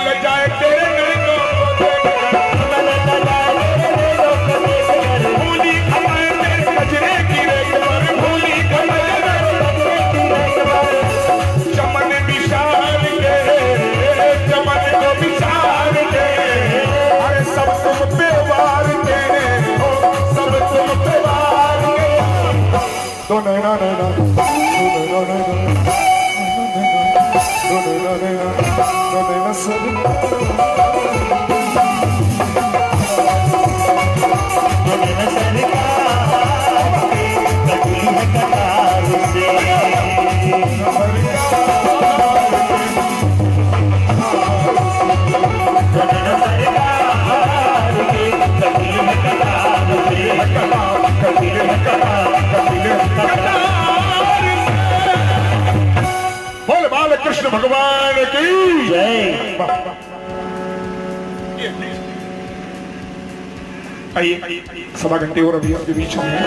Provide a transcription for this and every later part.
लजाए तेरे लड़कों को देखकर, भूली खमाए तेरे कचरे की रेत पर, भूली खमाए चमन बिछार के, चमन को बिछार के, अरे सब तुम पे वार के हो, सब तुम पे वार के। तो नैना नैना बोल बाल कृष्ण भगवान की जय। आइए, सवा घंटे और अभी आपके बीच में,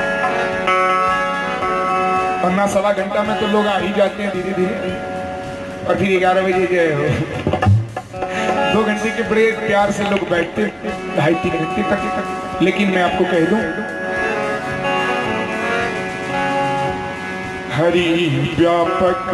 वरना सवा घंटा में तो लोग आ ही जाते हैं धीरे धीरे, और फिर 11 बजे जय हो। 2 घंटे के ब्रेक प्यार से लोग बैठते 2.5-3 घंटे तक। लेकिन मैं आपको कह दूं, हरि व्यापक,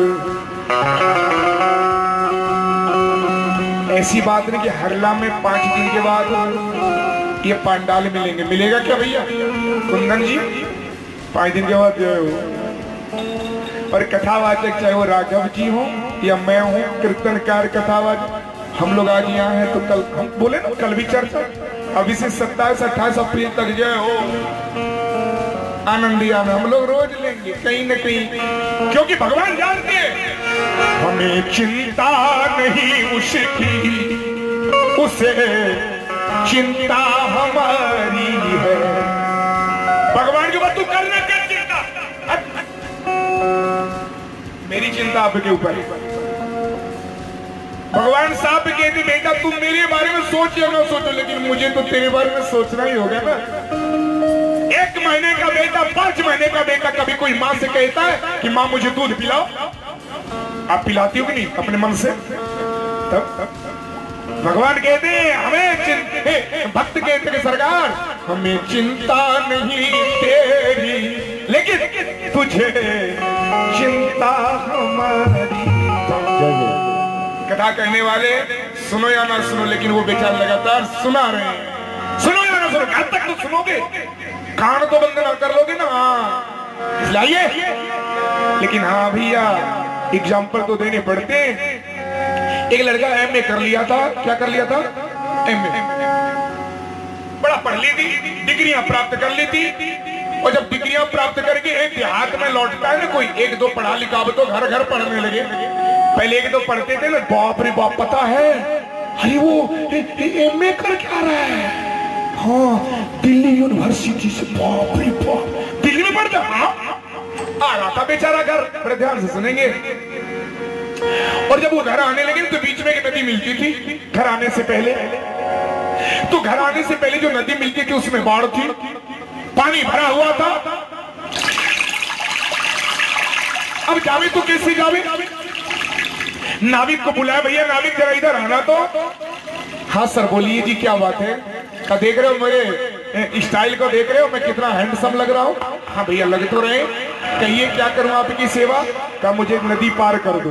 ऐसी बात नहीं कि हरला में 5 दिन के बाद ये पांडाल मिलेंगे। मिलेगा क्या भैया कुंदन जी? 5 दिन के बाद जो है वो, और कथावाचक चाहे वो राघव जी हो या मैं हूँ कीर्तनकार कथावाचक, हम लोग आज यहाँ हैं तो कल हम बोले ना, कल भी चर्चा, अभी से 27-28 अप्रैल तक जो है वो आनंद ही आनंद हम लोग रोज लेंगे कहीं न कहीं, क्योंकि भगवान जानते हैं हमें चिंता नहीं उसकी, उसे चिंता हमारी है। भगवान के बाद तू करना क्या चिंता? मेरी चिंता आपके ऊपर है। भगवान साहब कहते बेटा तुम मेरे बारे में सोच या ना सोचो, लेकिन मुझे तो तेरे बारे में सोचना ही होगा ना। 1 महीने का बेटा, 5 महीने का बेटा कभी कोई माँ से कहता है कि माँ मुझे दूध पिलाओ? आप पिलाती हो कि नहीं अपने मन से? तब भगवान कहते हैं हमें भक्त कहते हैं सरकार हमें चिंता नहीं तेरी, लेकिन तुझे चिंता हमारी। कथा कहने वाले सुनो या ना सुनो, लेकिन वो बेचारे लगातार सुना रहे हैं। सुनो या ना सुनो, कब तक तो सुनोगे? कान तो बंद ना कर लोगे ना। इसलिए लेकिन हाँ भैया एग्जाम्पल तो देने पड़ते हैं। एक लड़का एमए कर लिया था। क्या कर लिया था? एमए। बड़ा पढ़ ली थी, डिग्रियां प्राप्त कर ली थी, और जब डिग्रियां प्राप्त करके एक देहात में लौटता है ना कोई, 1-2 पढ़ा लिखा, अब तो घर घर पढ़ने लगे। पहले 1-2 पढ़ते थे ना, बाप रे बाप, पता है अरे वो एमए कर क्या रहा है? हाँ दिल्ली यूनिवर्सिटी से, बाप रे बाप, दिल्ली में पढ़ता। हाँ आ रहा था बेचारा घर। बड़े ध्यान से सुनेंगे। और जब वो घर आने लगे तो बीच में एक नदी मिलती थी घर आने से पहले। तो घर आने से पहले जो नदी मिलती थी उसमें बाढ़ थी, पानी भरा हुआ था। अब जावे तो कैसे जावे? नाविक को बुलाया, भैया नाविक जरा इधर आना तो। हाँ सर बोलिए जी क्या बात है? क्या देख रहे हो मेरे स्टाइल को, देख रहे हो मैं कितना हैंडसम लग रहा हूँ? हाँ भैया लग तो रहे। कहिए क्या करूं आपकी सेवा? क्या मुझे नदी पार कर दो।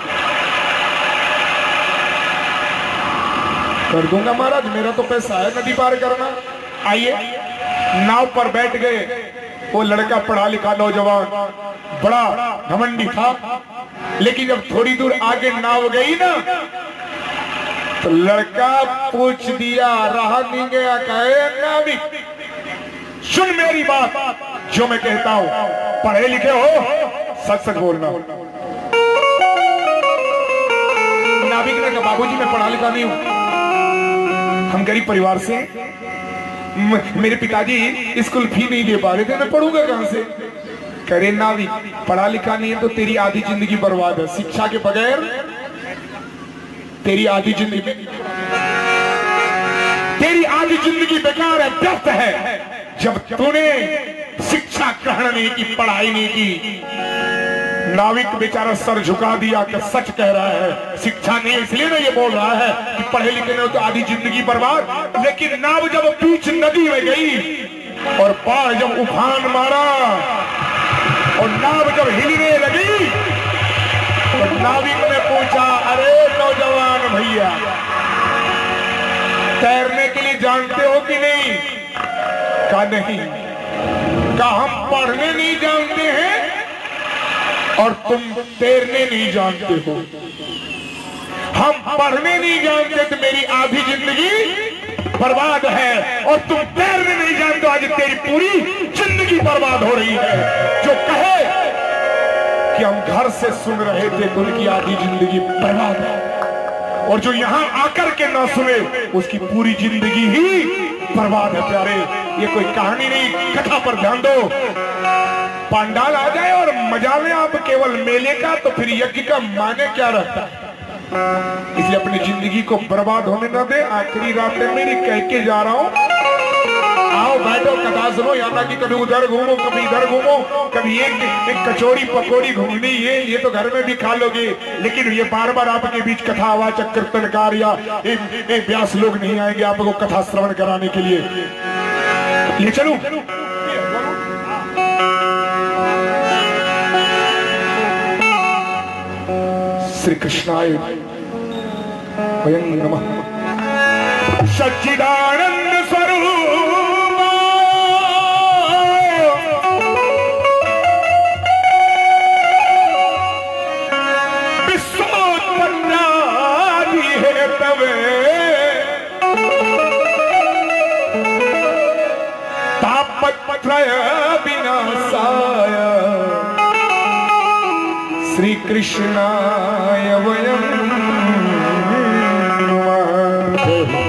कर दूंगा महाराज, मेरा तो पैसा है नदी पार करना। आइए, नाव पर बैठ गए। वो लड़का पढ़ा लिखा नौजवान बड़ा घमंडी था, लेकिन जब थोड़ी दूर आगे नाव गई ना तो लड़का पूछ दिया, रहा नहीं गया, कहे नाविक सुन मेरी बात जो मैं कहता हूं, पढ़े लिखे हो सच सच बोलना। नाविक ने कहा बाबूजी मैं पढ़ा लिखा नहीं हूं, हम गरीब परिवार से, मेरे पिताजी स्कूल फी नहीं दे पा रहे थे, मैं पढ़ूंगा कहां से? करे नाविक पढ़ा लिखा नहीं है तो तेरी आधी जिंदगी बर्बाद है। शिक्षा के बगैर तेरी आधी जिंदगी बेकार है, व्यर्थ है। जब तूने शिक्षा ग्रहण नहीं की, पढ़ाई नहीं की, नाविक बेचारा सर झुका दिया कि सच कह रहा है, शिक्षा नहीं, इसलिए ना ये बोल रहा है कि पढ़े लिखे नहीं तो आधी जिंदगी बर्बाद। लेकिन नाव जब बीच नदी में गई और बाढ़ जब उफान मारा और नाव जब हिलने लगी तो नाविक ने पूछा, अरे नौजवान भैया, तैरने के लिए जानते हो कि नहीं? कहा नहीं। कहा हम पढ़ने नहीं जानते हैं और तुम तैरने नहीं जानते हो। हम पढ़ने नहीं जानते तो मेरी आधी जिंदगी बर्बाद है और तुम तैरने नहीं जानते, आज तेरी पूरी जिंदगी बर्बाद हो रही है। जो कहे कि हम घर से सुन रहे थे तो उनकी आधी जिंदगी बर्बाद है, और जो यहां आकर के ना सुने उसकी पूरी जिंदगी ही बर्बाद है। प्यारे, ये कोई कहानी नहीं, कथा पर ध्यान दो। पंडाल आ जाए और मजा लें आप केवल मेले का, तो फिर यज्ञ का माने क्या रहता है? इसलिए अपनी जिंदगी को बर्बाद होने ना दे। आखिरी रात में मेरी कह के जा रहा हूं, आओ बैठो कथा सुनो, या ना कि कभी उधर घूमो कभी इधर घूमो, कभी एक कचौड़ी पकौड़ी घूमनी, ये तो घर में भी खा लोगे, लेकिन ये बार बार आपके बीच कथा वाचक कीर्तनकार या व्यास लोग नहीं आएंगे आपको कथा श्रवण कराने के लिए। ले चलूं? श्री कृष्णाय वयं नमः। सच्चिदानंद स्वरूप विश्वोत्पन्नादि हेतवे तापत्रय विनाशाय श्री कृष्णाय वयं नमः।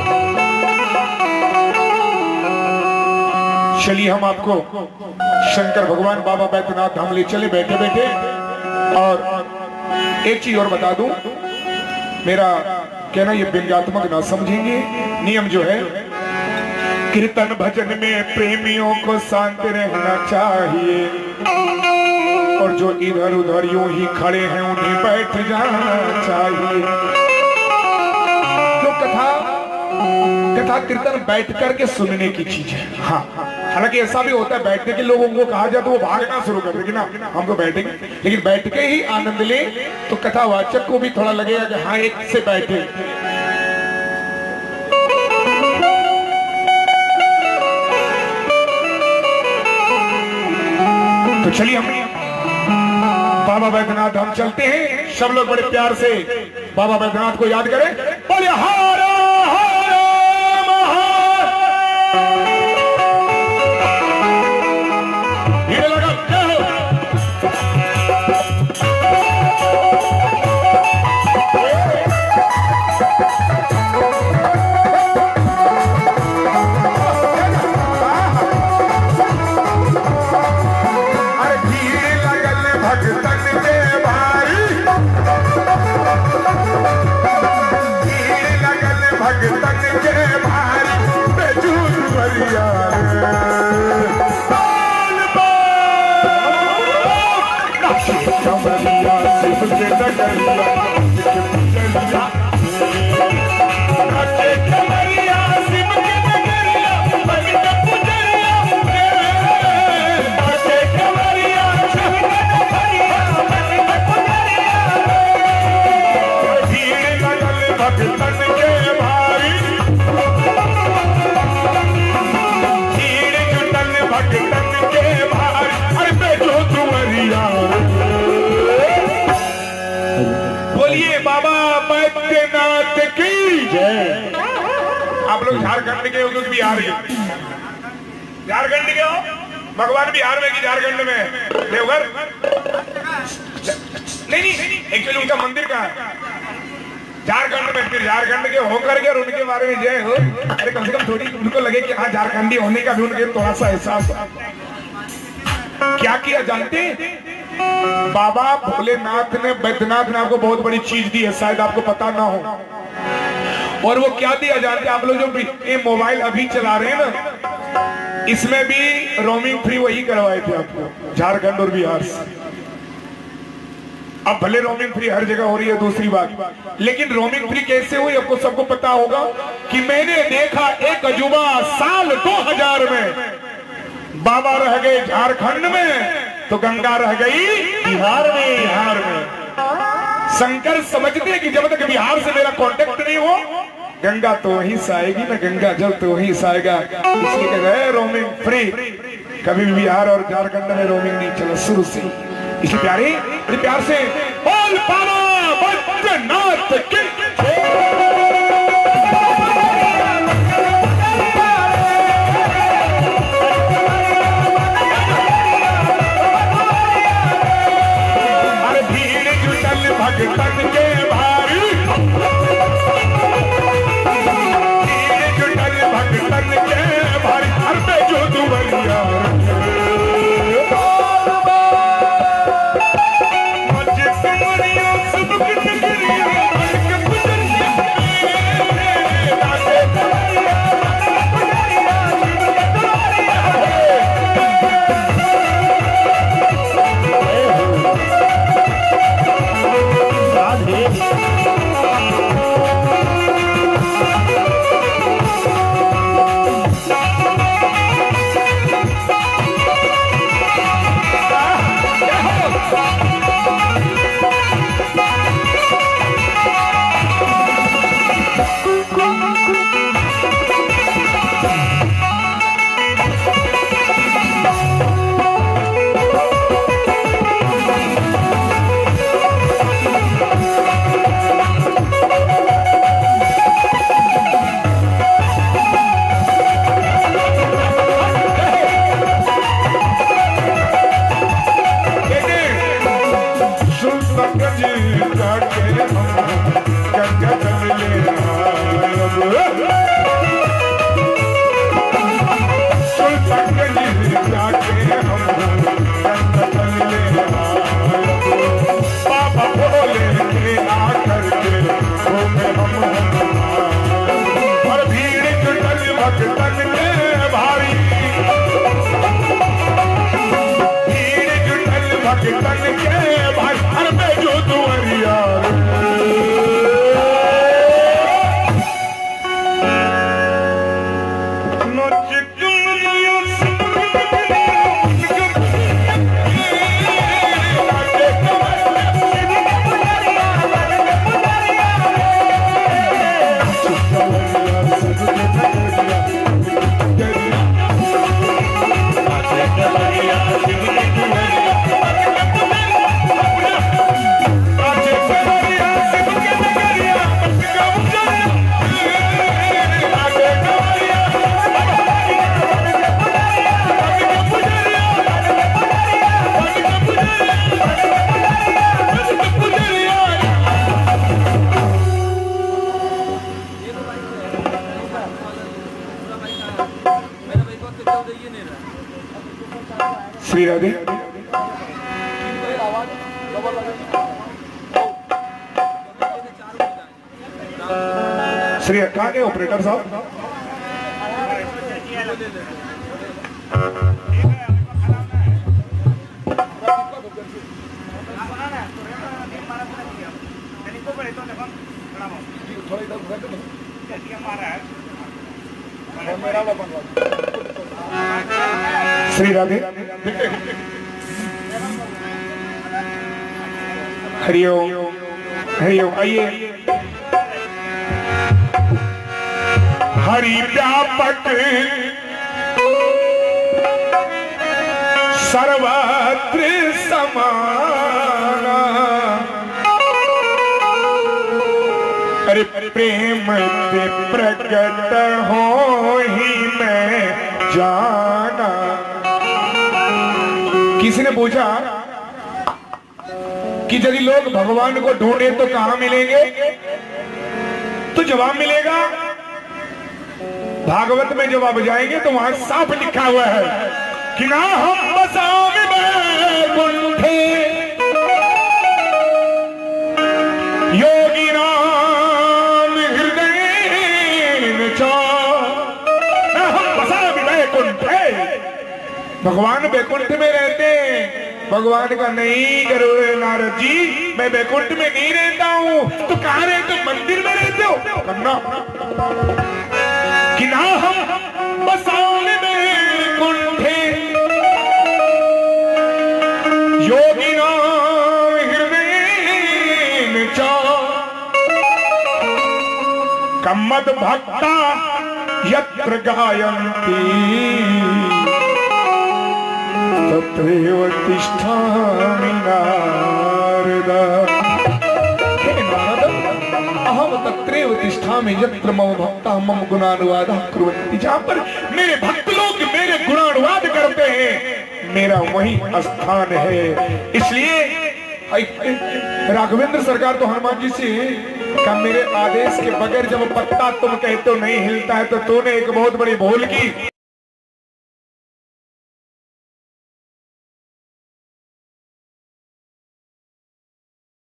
चलिए हम आपको शंकर भगवान बाबा बैद्यनाथ धाम ले चले बैठे बैठे। और एक चीज और बता दूं, मेरा कहना ये व्यंग्यात्मक ना समझेंगे। नियम जो है, कीर्तन भजन में प्रेमियों को शांत रहना चाहिए और जो इधर उधर यूं ही खड़े हैं उन्हें बैठ जाना चाहिए। जो कथा कीर्तन बैठ करके सुनने की चीज है। हाँ, हालांकि ऐसा भी होता है बैठने के लोगों को कहा जाए तो वो भागना शुरू कर देंगे ना, हम तो बैठेंगे, लेकिन बैठ के ही आनंद ले तो कथावाचक को भी थोड़ा लगेगा कि हाँ एक से बैठे। तो चलिए हम बाबा बैद्यनाथ धाम चलते हैं। सब लोग बड़े प्यार से बाबा बैद्यनाथ को याद करें। बोले हर हर महादेव। लगा क्या हो? अरे भीड़ लगल भगतन के भारी, भीड़ लगल भगतन के भारी, बेजूर भरिया कमरिया शिव के डगरिया कमरिया शिव के डगरिया भगत पुजरिया कमरिया शिव के डगरिया भगत पुजरिया। भीड़ लगल भगतन के भारी, भीड़ जुटल भगतन के भारी, अरे बेजो तुमरिया। बोलिए बाबा बैद्यनाथ की जय। आप लोग झारखंड के हो, लोग बिहार के, झारखंड के हो, भगवान बिहार में कि झारखंड में? देवघर नहीं, एक्चुअली उनका मंदिर कहाँ है? झारखंड में। फिर झारखंड के होकर के और उनके बारे में जय हो। अरे कम से कम थोड़ी उनको लगे कि हाँ झारखंडी होने का भी उनके थोड़ा सा एहसास। क्या किया जानते? बाबा भोलेनाथ ने, बैद्यनाथ ने आपको बहुत बड़ी चीज दी है, शायद आपको पता ना हो। और वो क्या दिया जानते? आप लोग जो ये मोबाइल अभी चला रहे हैं ना, इसमें भी रोमिंग फ्री वही करवाए थे आपको, झारखंड और बिहार से। अब भले रोमिंग फ्री हर जगह हो रही है दूसरी बात, लेकिन रोमिंग फ्री कैसे हुई आपको सबको पता होगा कि मैंने देखा एक अजूबा साल 2000 में बाबा रह गए झारखंड में तो गंगा रह गई बिहार में। शंकर समझते कि जब तक बिहार से मेरा कांटेक्ट नहीं हो गंगा तो वहीं से आएगी ना, गंगा जल तो वहीं से आएगा, इसलिए कह रहे रोमिंग फ्री। कभी भी बिहार और झारखंड में रोमिंग नहीं चला शुरू से। इसी प्यार से बोल बाबा बैद्यनाथ की भगतन के भारी, भीड़ जुटल भगतन के भारी, हर पे जो दुवरिया श्री राधे। श्री कहाँ के ऑपरेटर साहब? श्री राधे। हरिओम हरिओम। आइए। हरि व्यापक सर्वत्र समाना, अरे प्रेम से प्रकट हो ही मैं जाना। किसी ने पूछा कि यदि लोग भगवान को ढूंढे तो कहां मिलेंगे? तो जवाब मिलेगा, भागवत में जब आप जाएंगे तो वहां साफ लिखा हुआ है कि ना हम बसामि वैकुंठे योगी नाम हृदय च, ना हम बसामि वैकुंठे, भगवान वैकुंठ में रहते हैं भगवान का नहीं करो नारद जी, मैं बैकुंठ में नहीं रहता हूँ। तो कहाँ रहते हो? मंदिर में रहते हो? करना कि ना हम बसाल में कुंठे योगी ना हृदय में चा कम्मद भक्ता यत्र गायन्ति तत्रैव तिष्ठामि नारद। हे नारद, अहम तत्रैव तिष्ठामि यत्र मम भक्ताः मम गुणानुवादः कुर्वन्ति। जहाँ पर मेरे भक्त लोग मेरे गुणानुवाद करते हैं, मेरा वही स्थान है। इसलिए राघवेंद्र सरकार तो हनुमान जी से का मेरे आदेश के बगैर जब पत्ता तुम कहते हो नहीं हिलता है, तो तूने एक बहुत बड़ी भूल की।